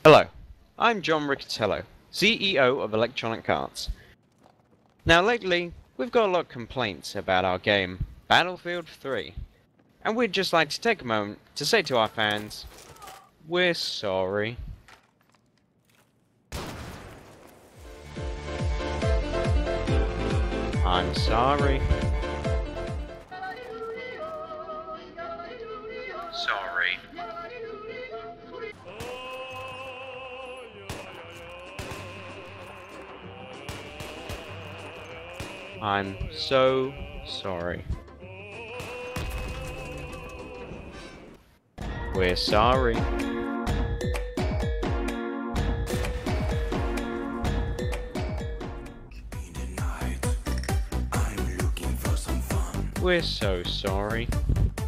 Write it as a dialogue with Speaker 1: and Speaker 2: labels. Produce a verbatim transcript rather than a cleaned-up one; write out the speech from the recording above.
Speaker 1: Hello, I'm John Riccatello, C E O of Electronic Arts. Now lately, we've got a lot of complaints about our game, Battlefield three, and we'd just like to take a moment to say to our fans, we're sorry. I'm sorry. Sorry. I'm so sorry. We're sorry. We're so sorry.